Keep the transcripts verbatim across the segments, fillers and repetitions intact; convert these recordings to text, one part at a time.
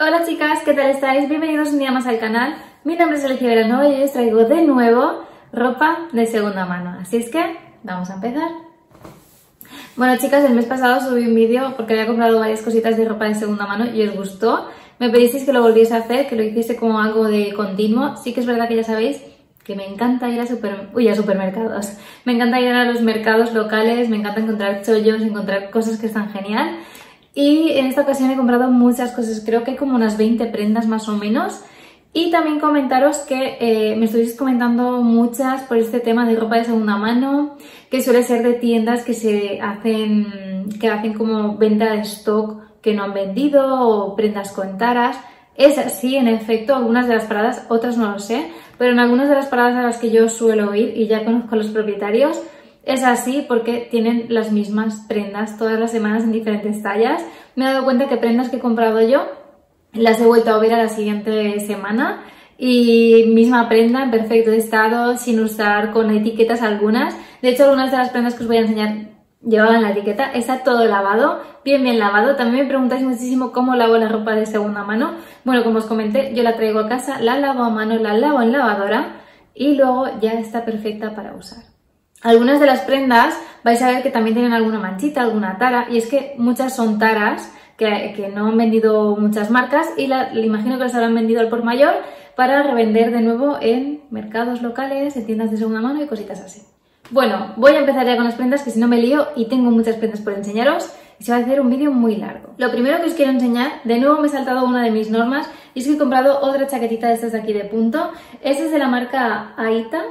Hola chicas, ¿qué tal estáis? Bienvenidos un día más al canal. Mi nombre es Alicia Vilanova y hoy os traigo de nuevo ropa de segunda mano. Así es que vamos a empezar. Bueno chicas, el mes pasado subí un vídeo porque había comprado varias cositas de ropa de segunda mano y os gustó. Me pedisteis que lo volviese a hacer, que lo hiciese como algo de continuo. Sí que es verdad que ya sabéis que me encanta ir a, super... Uy, a supermercados. Me encanta ir a los mercados locales, me encanta encontrar chollos, encontrar cosas que están genial. Y en esta ocasión he comprado muchas cosas, creo que hay como unas veinte prendas más o menos. Y también comentaros que eh, me estuviste comentando muchas por este tema de ropa de segunda mano, que suele ser de tiendas que se hacen, que hacen como venta de stock que no han vendido o prendas con taras. Es así, en efecto, algunas de las paradas, otras no lo sé, pero en algunas de las paradas a las que yo suelo ir y ya conozco a los propietarios, es así porque tienen las mismas prendas todas las semanas en diferentes tallas. Me he dado cuenta que prendas que he comprado yo las he vuelto a ver a la siguiente semana y misma prenda en perfecto estado, sin usar, con etiquetas algunas. De hecho, algunas de las prendas que os voy a enseñar llevaban la etiqueta. Está todo lavado, bien bien lavado. También me preguntáis muchísimo cómo lavo la ropa de segunda mano. Bueno, como os comenté, yo la traigo a casa, la lavo a mano, la lavo en lavadora y luego ya está perfecta para usar. Algunas de las prendas vais a ver que también tienen alguna manchita, alguna tara, y es que muchas son taras que, que no han vendido muchas marcas y la, le imagino que las habrán vendido al por mayor para revender de nuevo en mercados locales, en tiendas de segunda mano y cositas así. Bueno, voy a empezar ya con las prendas, que si no me lío y tengo muchas prendas por enseñaros y se va a hacer un vídeo muy largo. Lo primero que os quiero enseñar, de nuevo me he saltado una de mis normas y es que he comprado otra chaquetita de estas de aquí de punto. Esta es de la marca Aita.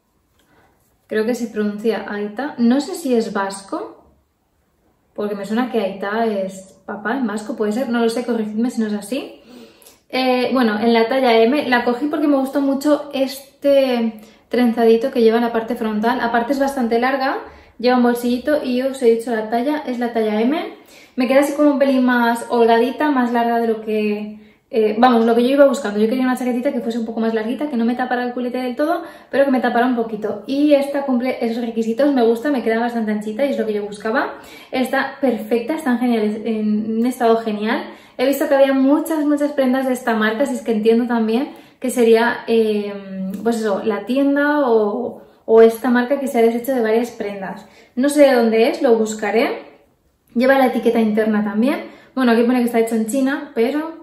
Creo que se pronuncia Aita. No sé si es vasco, porque me suena que Aita es papá en vasco, puede ser, no lo sé, corregidme si no es así. Eh, bueno, en la talla eme, la cogí porque me gustó mucho este trenzadito que lleva en la parte frontal. Aparte es bastante larga, lleva un bolsillito y yo os he dicho la talla, es la talla eme. Me queda así como un pelín más holgadita, más larga de lo que... Eh, vamos, lo que yo iba buscando. Yo quería una chaquetita que fuese un poco más larguita, que no me tapara el culete del todo, pero que me tapara un poquito. Y esta cumple esos requisitos, me gusta, me queda bastante anchita y es lo que yo buscaba. Está perfecta, están geniales, en un estado genial. He visto que había muchas, muchas prendas de esta marca, así es que entiendo también que sería, eh, pues eso, la tienda o, o esta marca que se ha deshecho de varias prendas. No sé de dónde es, lo buscaré. Lleva la etiqueta interna también. Bueno, aquí pone que está hecho en China, pero...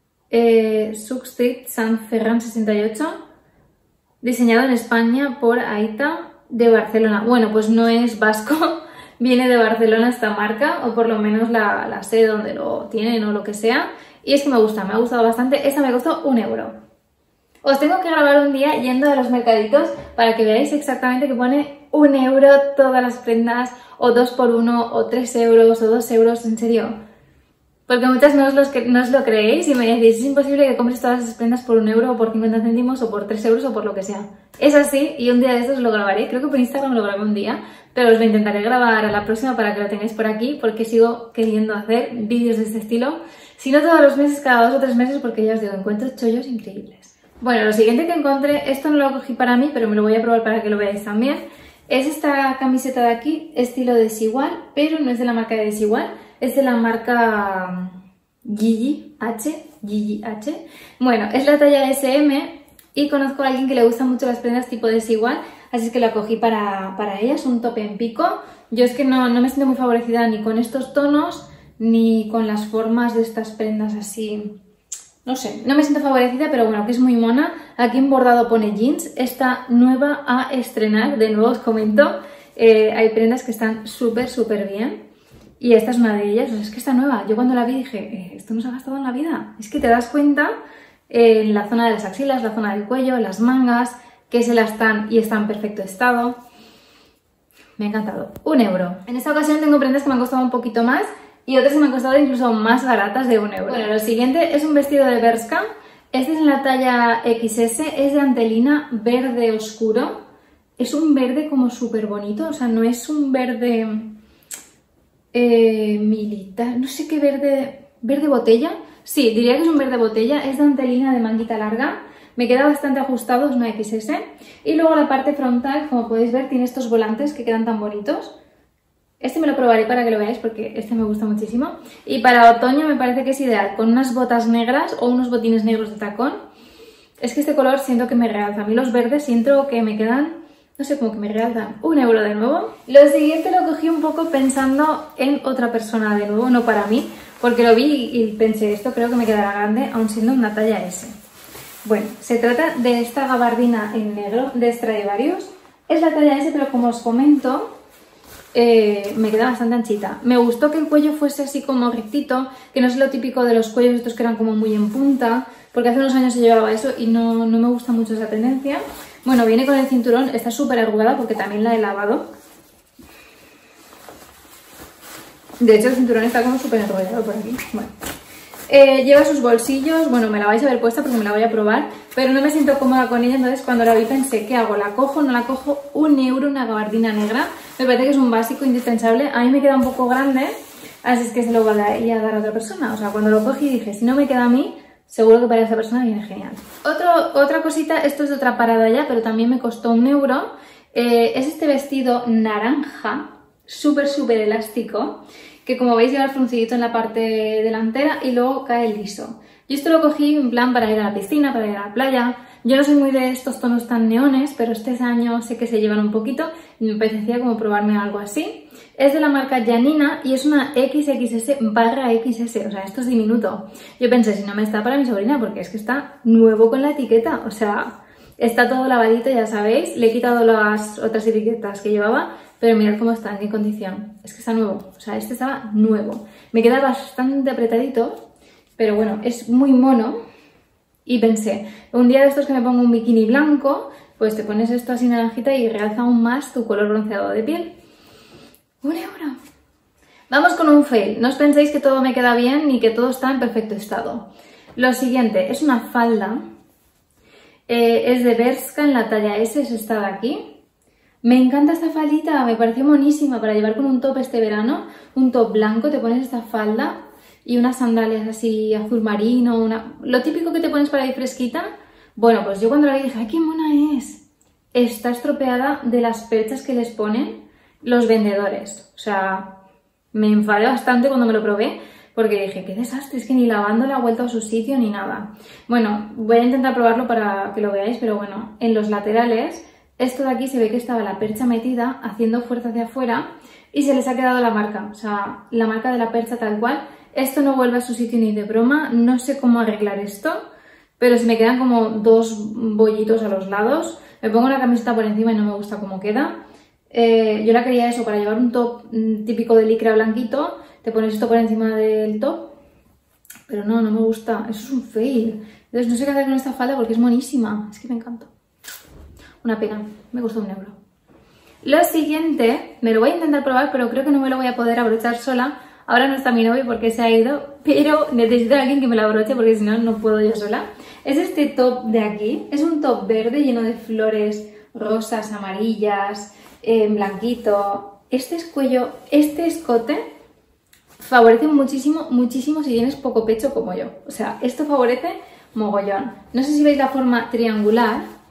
Eh, Suc Street San Ferran sesenta y ocho, diseñado en España por Aita de Barcelona. Bueno, pues no es vasco, viene de Barcelona esta marca, o por lo menos la, la sede donde lo tienen o lo que sea. Y es que me gusta, me ha gustado bastante. Esta me costó un euro. Os tengo que grabar un día yendo a los mercaditos para que veáis exactamente que pone un euro todas las prendas, o dos por uno, o tres euros, o dos euros, en serio. Porque muchas no os, los, no os lo creéis y me decís, es imposible que compres todas esas prendas por un euro o por cincuenta céntimos o por tres euros o por lo que sea. Es así y un día de estos lo grabaré, creo que por Instagram lo grabé un día, pero os lo intentaré grabar a la próxima para que lo tengáis por aquí porque sigo queriendo hacer vídeos de este estilo. Si no todos los meses, cada dos o tres meses, porque ya os digo, encuentro chollos increíbles. Bueno, lo siguiente que encontré, esto no lo cogí para mí, pero me lo voy a probar para que lo veáis también, es esta camiseta de aquí, estilo Desigual, pero no es de la marca de Desigual. Es de la marca Gigi H, Gigi H. Bueno, es la talla ese eme y conozco a alguien que le gustan mucho las prendas tipo Desigual, así es que la cogí para, para ella. Es un top en pico. Yo es que no, no me siento muy favorecida ni con estos tonos ni con las formas de estas prendas así. No sé, no me siento favorecida, pero bueno, que es muy mona. Aquí en bordado pone jeans. Esta nueva a estrenar, de nuevo os comento. Eh, hay prendas que están súper, súper bien. Y esta es una de ellas, o sea, es que está nueva. Yo cuando la vi dije, eh, esto no se ha gastado en la vida. Es que te das cuenta eh, en la zona de las axilas, la zona del cuello, las mangas, que se las están y está en perfecto estado. Me ha encantado. Un euro. En esta ocasión tengo prendas que me han costado un poquito más y otras que me han costado incluso más baratas de un euro. Bueno, lo siguiente es un vestido de Bershka. Este es en la talla equis ese, es de antelina verde oscuro. Es un verde como súper bonito, o sea, no es un verde... Eh, militar, no sé qué verde, verde botella, sí, diría que es un verde botella, es de antelina de manguita larga, me queda bastante ajustado, es una equis ese, y luego la parte frontal, como podéis ver, tiene estos volantes que quedan tan bonitos, Este me lo probaré para que lo veáis porque este me gusta muchísimo. Y para otoño me parece que es ideal con unas botas negras o unos botines negros de tacón. Es que este color siento que me realza. A mí los verdes siento que me quedan, no sé, como que me realzan. Un euro de nuevo. Lo siguiente lo cogí un poco pensando en otra persona de nuevo, no para mí. Porque lo vi y pensé, esto creo que me quedará grande, aun siendo una talla ese. Bueno, se trata de esta gabardina en negro de Stradivarius. Es la talla ese, pero como os comento... Eh, me queda bastante anchita. Me gustó que el cuello fuese así como rectito, que no es lo típico de los cuellos estos que eran como muy en punta, porque hace unos años se llevaba eso y no, no me gusta mucho esa tendencia. Bueno, viene con el cinturón, está súper arrugada porque también la he lavado. De hecho el cinturón está como súper enrollado por aquí. Bueno. Eh, lleva sus bolsillos, bueno, me la vais a ver puesta porque me la voy a probar, pero no me siento cómoda con ella, entonces cuando la vi pensé, ¿qué hago? ¿La cojo? ¿No la cojo? Un euro una gabardina negra, me parece que es un básico indispensable, a mí me queda un poco grande, así es que se lo voy a dar a otra persona, o sea, cuando lo cogí dije, si no me queda a mí, seguro que para esa persona viene genial. Otro, otra cosita, esto es de otra parada ya, pero también me costó un euro, eh, es este vestido naranja, súper súper elástico, que como veis lleva el fruncillito en la parte delantera y luego cae liso. Yo esto lo cogí en plan para ir a la piscina, para ir a la playa. Yo no soy muy de estos tonos tan neones, pero este año sé que se llevan un poquito y me apetecía como probarme algo así. Es de la marca Janina y es una equis equis ese barra equis ese, o sea, esto es diminuto. Yo pensé, si no me está para mi sobrina, porque es que está nuevo con la etiqueta, o sea, está todo lavadito, ya sabéis. Le he quitado las otras etiquetas que llevaba, pero mirad cómo está, en qué condición. Es que está nuevo, o sea, este estaba nuevo. Me queda bastante apretadito, pero bueno, es muy mono. Y pensé, un día de estos que me pongo un bikini blanco, pues te pones esto así naranjita y realza aún más tu color bronceado de piel. Un euro. Vamos con un fail. No os penséis que todo me queda bien ni que todo está en perfecto estado. Lo siguiente, es una falda. Eh, es de Bershka en la talla ese, es esta de aquí. Me encanta esta faldita, me pareció monísima para llevar con un top este verano. Un top blanco, te pones esta falda y unas sandalias así azul marino, una... lo típico que te pones para ir fresquita. Bueno, pues yo cuando la vi dije, ¡ay, qué mona es! Está estropeada de las perchas que les ponen los vendedores. O sea, me enfadé bastante cuando me lo probé porque dije, qué desastre, es que ni lavándola ha vuelto a su sitio ni nada. Bueno, voy a intentar probarlo para que lo veáis, pero bueno, en los laterales... Esto de aquí se ve que estaba la percha metida haciendo fuerza hacia afuera y se les ha quedado la marca, o sea, la marca de la percha tal cual. Esto no vuelve a su sitio ni de broma, no sé cómo arreglar esto, pero se me quedan como dos bollitos a los lados. Me pongo una camiseta por encima y no me gusta cómo queda. Eh, yo la quería eso, para llevar un top típico de licra blanquito, te pones esto por encima del top, pero no, no me gusta, eso es un fail. Entonces no sé qué hacer con esta falda porque es monísima, es que me encanta. Una pena, me costó un euro. Lo siguiente, me lo voy a intentar probar, pero creo que no me lo voy a poder abrochar sola. Ahora no está mi novio porque se ha ido, pero necesito a alguien que me lo abroche porque si no, no puedo yo sola. Es este top de aquí, es un top verde lleno de flores rosas, amarillas, eh, blanquito. Este escuello, este escote favorece muchísimo, muchísimo si tienes poco pecho como yo. O sea, esto favorece mogollón. No sé si veis la forma triangular.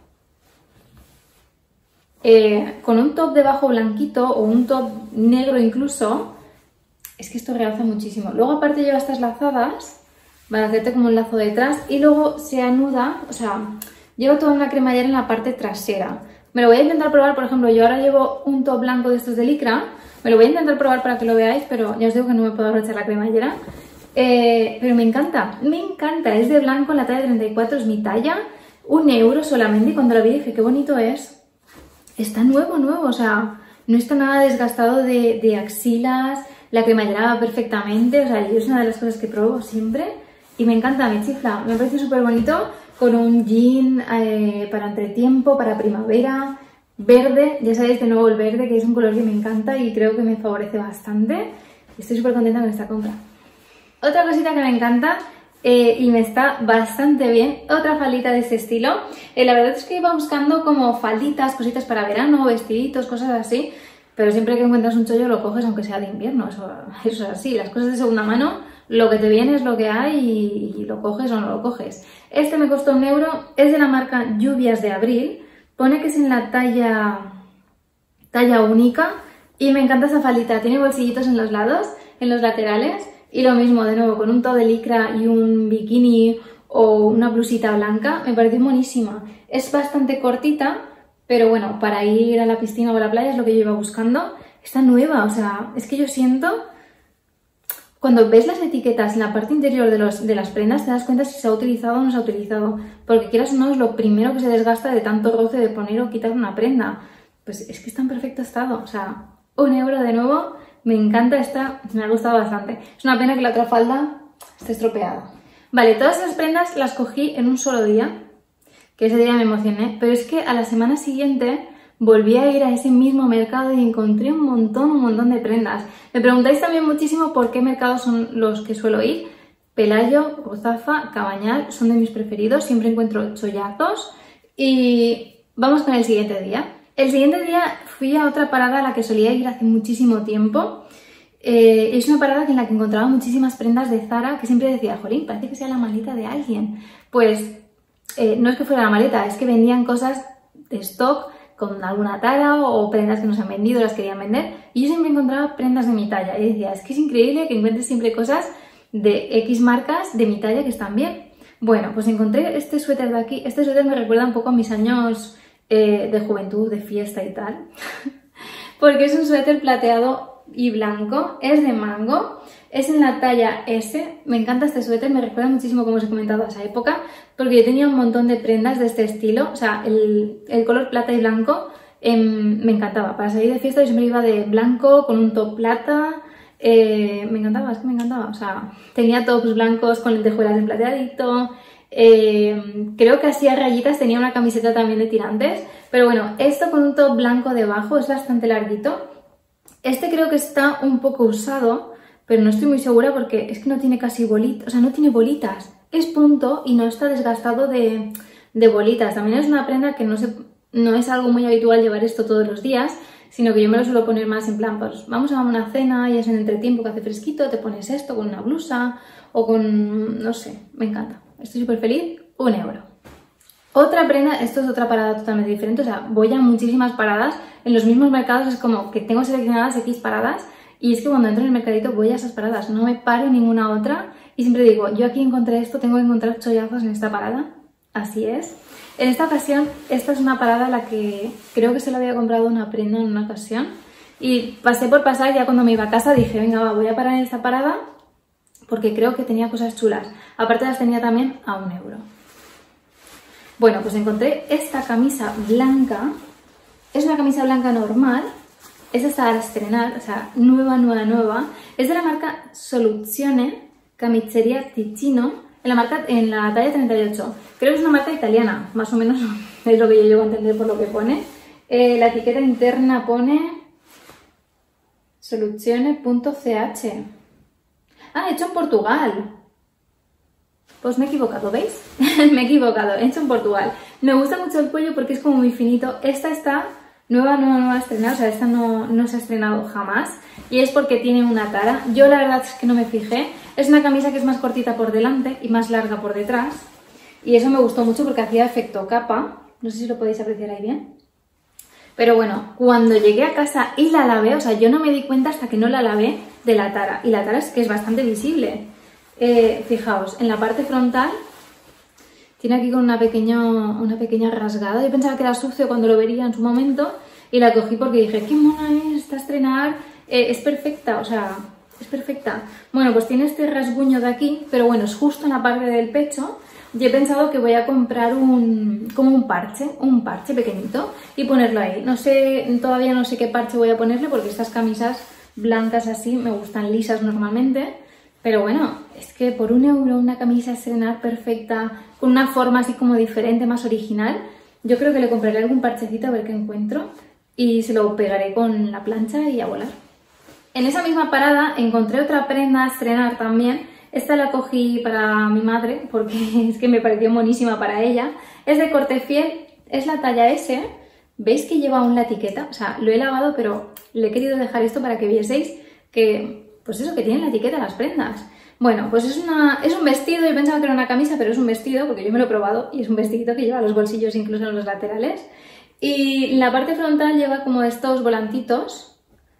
Eh, con un top debajo blanquito o un top negro incluso, es que esto realza muchísimo. Luego aparte lleva estas lazadas para hacerte como un lazo detrás y luego se anuda, o sea, lleva toda una cremallera en la parte trasera. Me lo voy a intentar probar, por ejemplo, yo ahora llevo un top blanco de estos de licra, me lo voy a intentar probar para que lo veáis, pero ya os digo que no me puedo abrochar la cremallera. Eh, pero me encanta, me encanta, es de blanco en la talla treinta y cuatro, es mi talla, un euro solamente y cuando lo vi dije, qué bonito es. Está nuevo, nuevo, o sea, no está nada desgastado de, de axilas, la cremallera va perfectamente, o sea, yo es una de las cosas que pruebo siempre y me encanta, me chifla, me parece súper bonito, con un jean eh, para entretiempo, para primavera, verde, ya sabéis de nuevo el verde, que es un color que me encanta y creo que me favorece bastante, estoy súper contenta con esta compra. Otra cosita que me encanta... Eh, y me está bastante bien, otra faldita de este estilo. Eh, la verdad es que iba buscando como falditas, cositas para verano, vestiditos, cosas así, pero siempre que encuentras un chollo lo coges aunque sea de invierno, eso, eso es así, las cosas de segunda mano, lo que te viene es lo que hay y, y lo coges o no lo coges. Este me costó un euro, es de la marca Lluvias de Abril, pone que es en la talla, talla única, Y me encanta esa faldita, tiene bolsillitos en los lados, en los laterales. Y lo mismo, de nuevo, con un top de licra y un bikini o una blusita blanca, me pareció buenísima. Es bastante cortita, pero bueno, para ir a la piscina o a la playa es lo que yo iba buscando. Está nueva, o sea, es que yo siento... Cuando ves las etiquetas en la parte interior de, los, de las prendas te das cuenta si se ha utilizado o no se ha utilizado. Porque quieras o no es lo primero que se desgasta de tanto roce de poner o quitar una prenda. Pues es que está en perfecto estado. O sea, un euro de nuevo. Me encanta esta, me ha gustado bastante. Es una pena que la otra falda esté estropeada. Vale, todas esas prendas las cogí en un solo día. Que ese día me emocioné. Pero es que a la semana siguiente... volví a ir a ese mismo mercado y encontré un montón, un montón de prendas. Me preguntáis también muchísimo por qué mercados son los que suelo ir. Pelayo, Gozafa, Cabañal son de mis preferidos, siempre encuentro chollazos. Y vamos con el siguiente día. El siguiente día fui a otra parada a la que solía ir hace muchísimo tiempo. Eh, es una parada en la que encontraba muchísimas prendas de Zara que siempre decía, jolín, parece que sea la maleta de alguien. Pues eh, no es que fuera la maleta, es que vendían cosas de stock con alguna tara o prendas que no se han vendido, las querían vender, y yo siempre encontraba prendas de mi talla, y decía, es que es increíble que encuentres siempre cosas de X marcas de mi talla que están bien. Bueno, pues encontré este suéter de aquí. Este suéter me recuerda un poco a mis años eh, de juventud, de fiesta y tal, porque es un suéter plateado y blanco, es de mango, es en la talla ese. Me encanta este suéter, me recuerda muchísimo, como os he comentado, a esa época, porque yo tenía un montón de prendas de este estilo. O sea, el, el color plata y blanco eh, me encantaba. Para salir de fiesta yo siempre iba de blanco con un top plata. Eh, me encantaba, es que me encantaba. O sea, tenía tops blancos con lentejuelas en plateadito. Eh, creo que hacía rayitas, tenía una camiseta también de tirantes. Pero bueno, esto con un top blanco debajo es bastante larguito. Este creo que está un poco usado, pero no estoy muy segura porque es que no tiene casi bolitas, o sea, no tiene bolitas. Es punto y no está desgastado de, de bolitas. También es una prenda que no, se, no es algo muy habitual llevar esto todos los días, sino que yo me lo suelo poner más en plan, pues vamos a una cena y es en entretiempo que hace fresquito, te pones esto con una blusa o con, no sé, me encanta. Estoy súper feliz, un euro. Otra prenda, esto es otra parada totalmente diferente, o sea, voy a muchísimas paradas, en los mismos mercados es como que tengo seleccionadas X paradas y es que cuando entro en el mercadito voy a esas paradas, no me paro en ninguna otra y siempre digo, yo aquí encontré esto, tengo que encontrar chollazos en esta parada, así es. En esta ocasión, esta es una parada a la que creo que se la había comprado una prenda en una ocasión y pasé por pasar, ya cuando me iba a casa dije, venga va, voy a parar en esta parada porque creo que tenía cosas chulas, aparte las tenía también a un euro. Bueno, pues encontré esta camisa blanca, es una camisa blanca normal, esta está a estrenar, o sea, nueva, nueva, nueva, es de la marca Soluzione Camiceria Ticino, en la, marca, en la talla treinta y ocho, creo que es una marca italiana, más o menos es lo que yo llego a entender por lo que pone. Eh, la etiqueta interna pone soluzione punto c h, ah, hecho en Portugal. Pues me he equivocado, ¿veis? me he equivocado, hecho en Portugal. Me gusta mucho el cuello porque es como muy finito. Esta está nueva, nueva, nueva estrenada, o sea, esta no, no se ha estrenado jamás. Y es porque tiene una tara. Yo la verdad es que no me fijé. Es una camisa que es más cortita por delante y más larga por detrás. Y eso me gustó mucho porque hacía efecto capa. No sé si lo podéis apreciar ahí bien. Pero bueno, cuando llegué a casa y la lavé, o sea, yo no me di cuenta hasta que no la lavé de la tara. Y la tara es que es bastante visible. Eh, fijaos, en la parte frontal tiene aquí con una pequeña, una pequeña rasgada. Yo pensaba que era sucio cuando lo vería en su momento y la cogí porque dije, qué mona es, está a estrenar, eh, es perfecta, o sea, es perfecta. Bueno, pues tiene este rasguño de aquí, pero bueno, es justo en la parte del pecho y he pensado que voy a comprar un, como un parche, un parche pequeñito y ponerlo ahí. No sé, todavía no sé qué parche voy a ponerle porque estas camisas blancas así me gustan lisas normalmente. Pero bueno, es que por un euro una camisa estrenar perfecta, con una forma así como diferente, más original, yo creo que le compraré algún parchecito a ver qué encuentro y se lo pegaré con la plancha y a volar. En esa misma parada encontré otra prenda a estrenar también. Esta la cogí para mi madre porque es que me pareció monísima para ella. Es de corte fiel, es la talla ese. ¿Veis que lleva aún la etiqueta? O sea, lo he lavado, pero le he querido dejar esto para que vieseis que... pues eso, que tienen la etiqueta las prendas. Bueno, pues es, una, es un vestido, yo pensaba que era una camisa, pero es un vestido, porque yo me lo he probado, y es un vestidito que lleva los bolsillos incluso en los laterales. Y la parte frontal lleva como estos volantitos,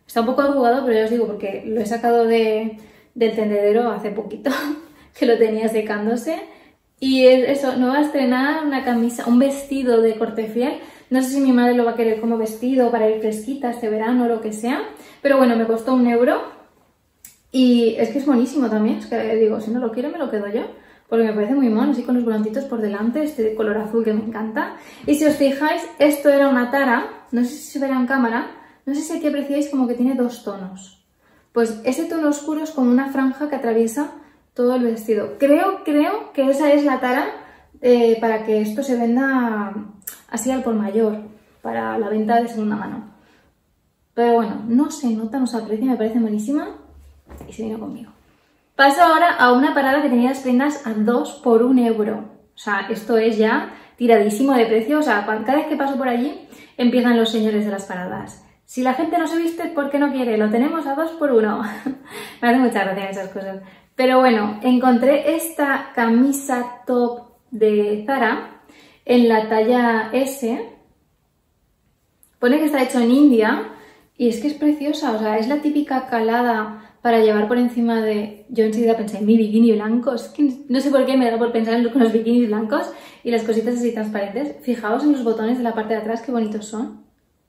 Está un poco arrugado, pero ya os digo, porque lo he sacado de, del tendedero hace poquito, que lo tenía secándose. Y eso, no va a estrenar una camisa, un vestido de corte fiel. No sé si mi madre lo va a querer como vestido para ir fresquita este verano o lo que sea. Pero bueno, me costó un euro. Y es que es buenísimo también. Es que digo, si no lo quiero me lo quedo yo. Porque me parece muy mono, así con los volantitos por delante, este de color azul que me encanta. Y si os fijáis, esto era una tara, no sé si se verá en cámara, no sé si aquí apreciáis como que tiene dos tonos. Pues ese tono oscuro es como una franja que atraviesa todo el vestido. Creo, creo que esa es la tara eh, para que esto se venda así al por mayor, para la venta de segunda mano. Pero bueno, no se nota, no se aprecia, me parece buenísima y se vino conmigo. Paso ahora a una parada que tenía las prendas a dos por un euro. O sea, esto es ya tiradísimo de precio. O sea, cada vez que paso por allí empiezan los señores de las paradas. Si la gente no se viste, ¿por qué no quiere? Lo tenemos a dos por uno. Me hace mucha gracia esas cosas. Pero bueno, encontré esta camisa top de Zara en la talla ese. Pone que está hecho en India y es que es preciosa. O sea, es la típica calada para llevar por encima de... Yo enseguida pensé en mi bikini blanco, es que no sé por qué me da por pensar en los bikinis blancos y las cositas así transparentes. Fijaos en los botones de la parte de atrás, qué bonitos son.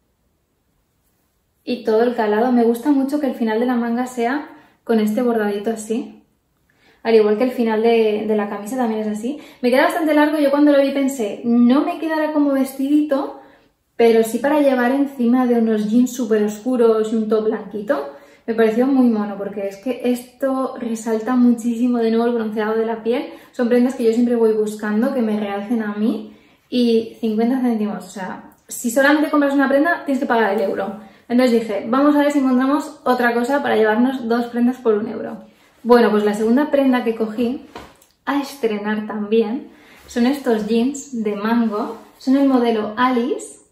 Y todo el calado, me gusta mucho que el final de la manga sea con este bordadito así. Al igual que el final de, de la camisa también es así. Me queda bastante largo, yo cuando lo vi pensé, no me quedará como vestidito, pero sí para llevar encima de unos jeans súper oscuros y un top blanquito. Me pareció muy mono porque es que esto resalta muchísimo de nuevo el bronceado de la piel. Son prendas que yo siempre voy buscando, que me realcen a mí. Y cincuenta céntimos, o sea, si solamente compras una prenda tienes que pagar el euro. Entonces dije, vamos a ver si encontramos otra cosa para llevarnos dos prendas por un euro. Bueno, pues la segunda prenda que cogí a estrenar también son estos jeans de mango. Son el modelo Alice.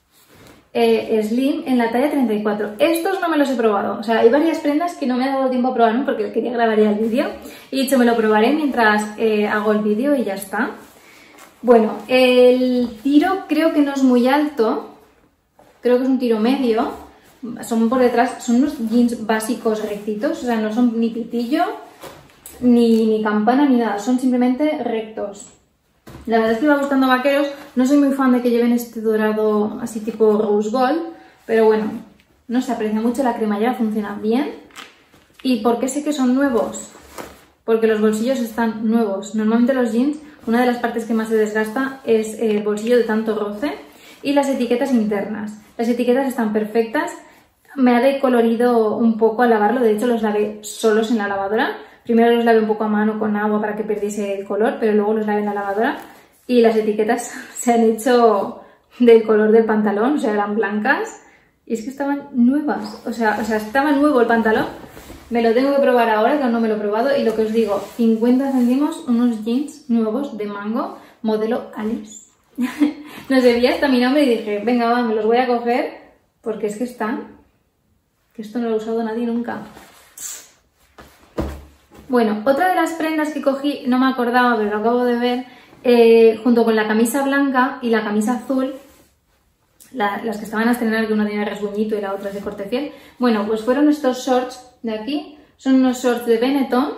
Eh, Slim en la talla treinta y cuatro. Estos no me los he probado, o sea, hay varias prendas que no me ha dado tiempo a probar, ¿no? Porque quería grabar ya el vídeo y dicho me lo probaré mientras eh, hago el vídeo y ya está. Bueno, el tiro creo que no es muy alto, creo que es un tiro medio, son por detrás, son unos jeans básicos rectitos, o sea, no son ni pitillo, ni, ni campana, ni nada, son simplemente rectos. La verdad es que me va gustando vaqueros, no soy muy fan de que lleven este dorado así tipo rose gold, pero bueno, no se aprecia mucho, la cremallera funciona bien. ¿Y por qué sé que son nuevos? Porque los bolsillos están nuevos. Normalmente los jeans, una de las partes que más se desgasta es el bolsillo de tanto roce y las etiquetas internas. Las etiquetas están perfectas, me ha decolorido un poco al lavarlo, de hecho los lavé solos en la lavadora. Primero los lavé un poco a mano con agua para que perdiese el color, pero luego los lavé en la lavadora y las etiquetas se han hecho del color del pantalón, o sea, eran blancas y es que estaban nuevas, o sea, o sea, estaba nuevo el pantalón. Me lo tengo que probar ahora, que aún no me lo he probado y lo que os digo, cincuenta céntimos, unos jeans nuevos de mango, modelo Alice. No sé, vi hasta mi nombre y dije, venga, va, me los voy a coger porque es que están, que esto no lo ha usado nadie nunca. Bueno, otra de las prendas que cogí, no me acordaba, pero lo acabo de ver, eh, junto con la camisa blanca y la camisa azul, la, las que estaban a estrenar, que una tenía rasguñito y la otra es de corte fiel. Bueno, pues fueron estos shorts de aquí, son unos shorts de Benetton.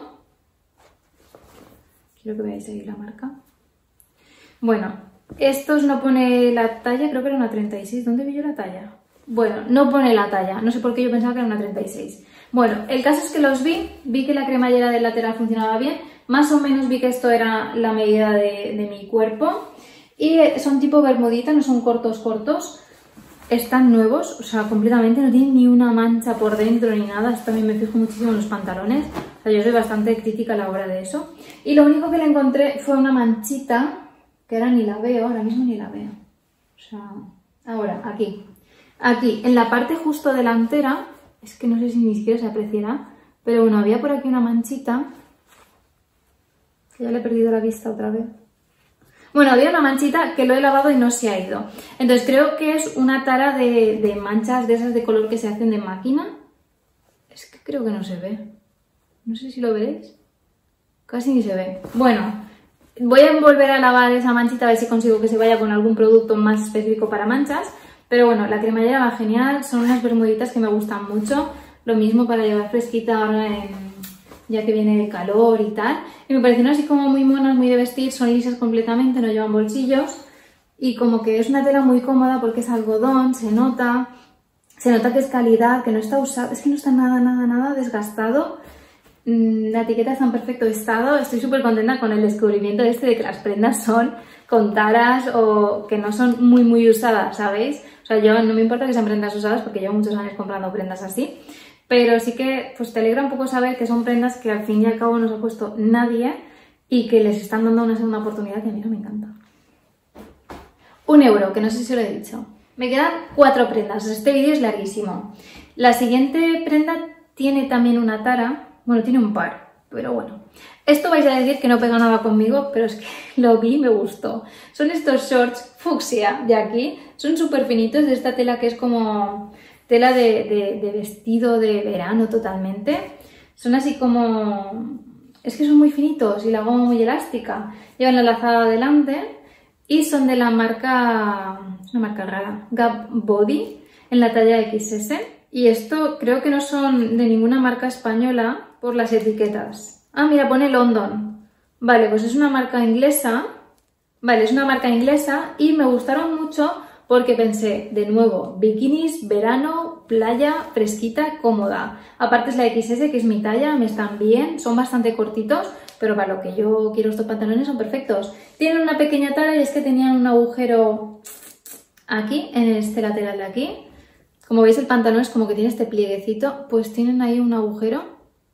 Quiero que veáis ahí la marca. Bueno, estos no pone la talla, creo que era una treinta y seis. ¿Dónde vi yo la talla? Bueno, no pone la talla, no sé por qué yo pensaba que era una treinta y seis. Bueno, el caso es que los vi, vi que la cremallera del lateral funcionaba bien, más o menos vi que esto era la medida de, de mi cuerpo y son tipo bermudita, no son cortos cortos, están nuevos, o sea, completamente, no tienen ni una mancha por dentro ni nada, esto también me fijo muchísimo en los pantalones, o sea, yo soy bastante crítica a la hora de eso. Y lo único que le encontré fue una manchita, que ahora ni la veo, ahora mismo ni la veo, o sea, ahora, aquí, aquí, en la parte justo delantera. Es que no sé si ni siquiera se apreciará, pero bueno, había por aquí una manchita, que ya le he perdido la vista otra vez. Bueno, había una manchita que lo he lavado y no se ha ido. Entonces creo que es una tara de, de manchas de esas de color que se hacen de máquina. Es que creo que no se ve. No sé si lo veréis. Casi ni se ve. Bueno, voy a volver a lavar esa manchita a ver si consigo que se vaya con algún producto más específico para manchas. Pero bueno, la cremallera va genial, son unas bermuditas que me gustan mucho. Lo mismo para llevar fresquita ahora en, ya que viene el calor y tal. Y me parecieron así como muy monas, muy de vestir, son lisas completamente, no llevan bolsillos. Y como que es una tela muy cómoda porque es algodón, se nota, se nota que es calidad, que no está usado, es que no está nada, nada, nada desgastado. La etiqueta está en perfecto estado, estoy súper contenta con el descubrimiento este de que las prendas son con taras o que no son muy muy usadas, ¿sabéis? O sea, yo no me importa que sean prendas usadas porque llevo muchos años comprando prendas así, pero sí que pues te alegra un poco saber que son prendas que al fin y al cabo no se ha puesto nadie y que les están dando una segunda oportunidad que a mí no me encanta. Un euro, que no sé si lo he dicho. Me quedan cuatro prendas, este vídeo es larguísimo. La siguiente prenda tiene también una tara. Bueno, tiene un par, pero bueno. Esto vais a decir que no pega nada conmigo, pero es que lo vi y me gustó. Son estos shorts fucsia de aquí. Son súper finitos, de esta tela que es como tela de, de, de vestido de verano totalmente. Son así como... Es que son muy finitos y la goma muy elástica. Llevan la lazada adelante y son de la marca... Es una marca rara. Gap Body, en la talla equis ese. Y esto creo que no son de ninguna marca española por las etiquetas. Ah, mira, pone London. Vale, pues es una marca inglesa. Vale, es una marca inglesa y me gustaron mucho porque pensé, de nuevo, bikinis, verano, playa, fresquita, cómoda. Aparte es la equis ese, que es mi talla, me están bien, son bastante cortitos, pero para lo que yo quiero estos pantalones son perfectos. Tienen una pequeña tara y es que tenían un agujero aquí, en este lateral de aquí. Como veis el pantalón es como que tiene este plieguecito, pues tienen ahí un agujero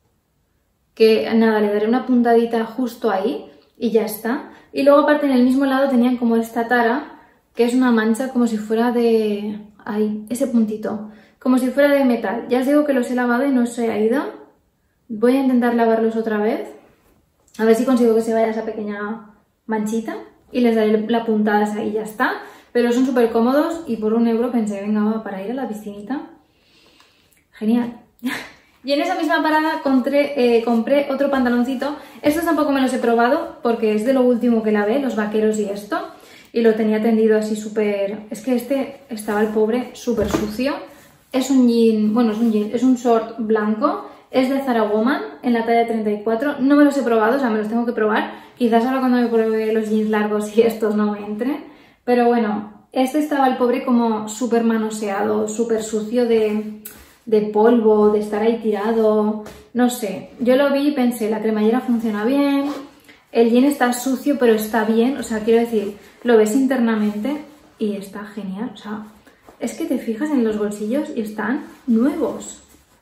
que nada, le daré una puntadita justo ahí y ya está. Y luego aparte en el mismo lado tenían como esta tara, que es una mancha como si fuera de... ahí, ese puntito, como si fuera de metal. Ya os digo que los he lavado y no se ha ido. Voy a intentar lavarlos otra vez, a ver si consigo que se vaya esa pequeña manchita y les daré la puntada ahí y ya está. Pero son súper cómodos y por un euro pensé, venga, va, para ir a la piscinita. Genial. Y en esa misma parada compré, eh, compré otro pantaloncito. Estos tampoco me los he probado porque es de lo último que lavé, los vaqueros y esto. Y lo tenía tendido así súper... Es que este estaba el pobre súper sucio. Es un jean, bueno, es un jean, es un short blanco. Es de Zara Woman en la talla treinta y cuatro. No me los he probado, o sea, me los tengo que probar. Quizás ahora cuando me pruebe los jeans largos y estos no me entren. Pero bueno, este estaba el pobre como súper manoseado, súper sucio de, de polvo, de estar ahí tirado, no sé. Yo lo vi y pensé, la cremallera funciona bien, el jean está sucio pero está bien, o sea, quiero decir, lo ves internamente y está genial. O sea, es que te fijas en los bolsillos y están nuevos.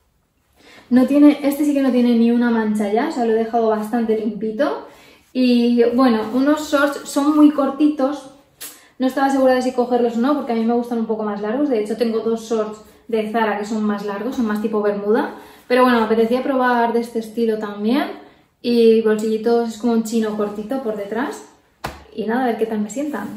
No tiene, este sí que no tiene ni una mancha ya, o sea, lo he dejado bastante limpito. Y bueno, unos shorts son muy cortitos. No estaba segura de si cogerlos o no, porque a mí me gustan un poco más largos. De hecho, tengo dos shorts de Zara que son más largos, son más tipo bermuda. Pero bueno, me apetecía probar de este estilo también. Y bolsillitos, es como un chino cortito por detrás. Y nada, a ver qué tal me sientan.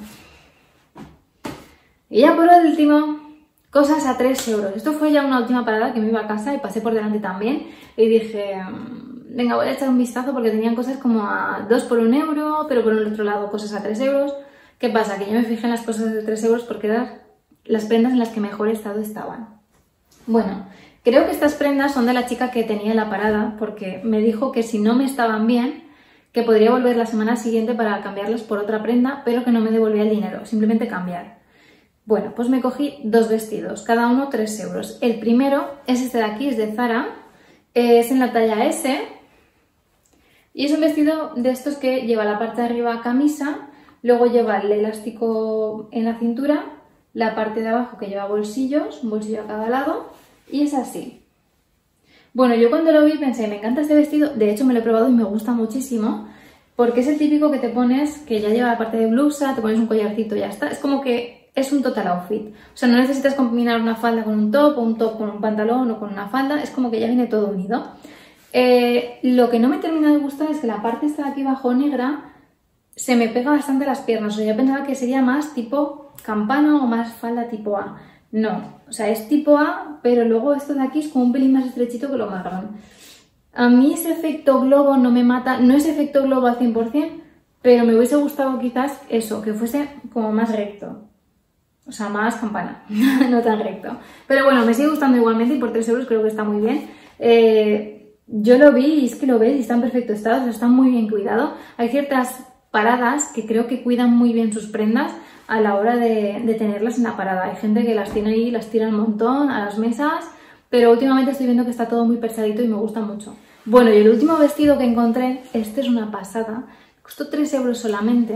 Y ya por último, cosas a tres euros. Esto fue ya una última parada que me iba a casa y pasé por delante también. Y dije, venga, voy a echar un vistazo porque tenían cosas como a dos por un euro, pero por el otro lado cosas a tres euros. ¿Qué pasa? Que yo me fijé en las cosas de tres euros porque eran las prendas en las que mejor estado estaban. Bueno, creo que estas prendas son de la chica que tenía en la parada porque me dijo que si no me estaban bien, que podría volver la semana siguiente para cambiarlas por otra prenda, pero que no me devolvía el dinero, simplemente cambiar. Bueno, pues me cogí dos vestidos, cada uno tres euros. El primero es este de aquí, es de Zara, es en la talla ese y es un vestido de estos que lleva la parte de arriba camisa. Luego lleva el elástico en la cintura, la parte de abajo que lleva bolsillos, un bolsillo a cada lado, y es así. Bueno, yo cuando lo vi pensé, me encanta este vestido, de hecho me lo he probado y me gusta muchísimo, porque es el típico que te pones, que ya lleva la parte de blusa, te pones un collarcito y ya está, es como que es un total outfit. O sea, no necesitas combinar una falda con un top, o un top con un pantalón o con una falda, es como que ya viene todo unido. Eh, lo que no me termina de gustar es que la parte esta de aquí abajo negra se me pega bastante las piernas. O sea, yo pensaba que sería más tipo campana o más falda tipo A. No, o sea, es tipo A, pero luego esto de aquí es como un pelín más estrechito que lo marrón. A mí ese efecto globo no me mata, no es efecto globo al cien por cien, pero me hubiese gustado quizás eso, que fuese como más recto. O sea, más campana, no tan recto. Pero bueno, me sigue gustando igualmente y por tres euros creo que está muy bien. Eh, yo lo vi y es que lo ves y está en perfecto estado, o sea, está muy bien cuidado. Hay ciertas paradas que creo que cuidan muy bien sus prendas a la hora de, de tenerlas en la parada. Hay gente que las tiene ahí, las tira un montón a las mesas, pero últimamente estoy viendo que está todo muy persadito y me gusta mucho. Bueno, y el último vestido que encontré, este es una pasada, costó tres euros solamente,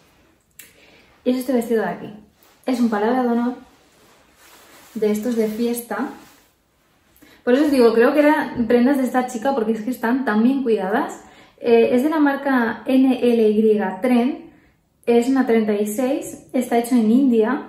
y es este vestido de aquí. Es un palabra de honor de estos de fiesta. Por eso os digo, creo que eran prendas de esta chica porque es que están tan bien cuidadas. Eh, es de la marca N L Y Trend, es una treinta y seis, está hecho en India.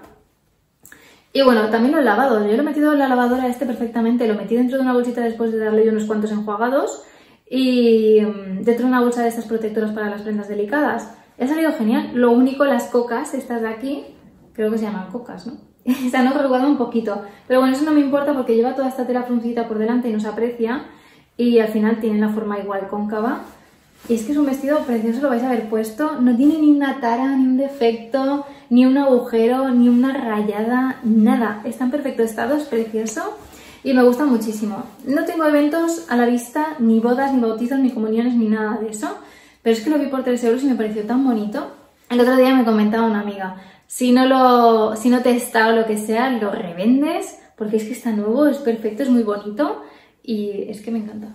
Y bueno, también lo he lavado. Yo lo he metido en la lavadora este perfectamente, lo metí dentro de una bolsita después de darle unos cuantos enjuagados y dentro de una bolsa de estas protectoras para las prendas delicadas. Ha salido genial. Lo único, las cocas, estas de aquí, creo que se llaman cocas, ¿no? Se han arrugado un poquito. Pero bueno, eso no me importa porque lleva toda esta tela fruncita por delante y no se aprecia. Y al final tienen la forma igual cóncava. Y es que es un vestido precioso, lo vais a haber puesto. No tiene ni una tara, ni un defecto, ni un agujero, ni una rayada, nada. Está en perfecto estado, es precioso y me gusta muchísimo. No tengo eventos a la vista, ni bodas, ni bautizos, ni comuniones, ni nada de eso. Pero es que lo vi por tres euros y me pareció tan bonito. El otro día me comentaba una amiga, si no, lo, si no te está o lo que sea, lo revendes, porque es que está nuevo, es perfecto, es muy bonito y es que me encanta.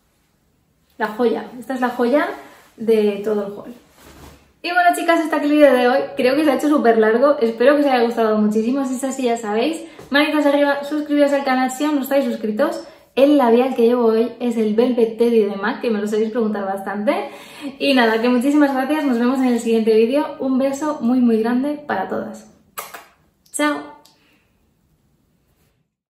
La joya, esta es la joya de todo el haul. Y bueno chicas, hasta aquí el vídeo de hoy, creo que se ha hecho súper largo, espero que os haya gustado muchísimo, si es así ya sabéis, manitas arriba, suscribiros al canal si aún no estáis suscritos. El labial que llevo hoy es el Velvet Teddy de MAC, que me lo sabéis preguntar bastante. Y nada, que muchísimas gracias, nos vemos en el siguiente vídeo, un beso muy muy grande para todas. Chao.